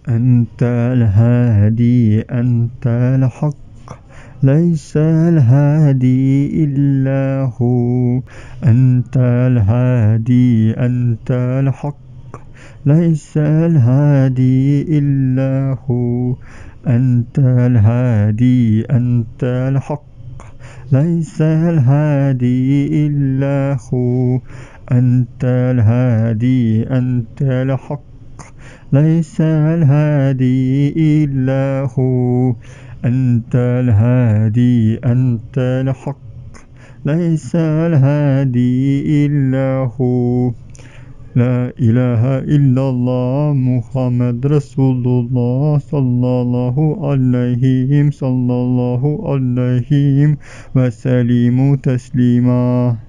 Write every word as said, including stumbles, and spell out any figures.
أنت الهادي أنت الحق ليس الهادي إلا هو. أنت الهادي أنت الحق ليس الهادي إلا هو. أنت الهادي أنت الحق ليس الهادي إلا هو. أنت الهادي أنت الحق ليس الهادي إلا هو. أنت الهادي أنت الحق ليس الهادي إلا هو. لا إله إلا الله محمد رسول الله صلى الله عليه صلى الله عليه وسلم تسليما.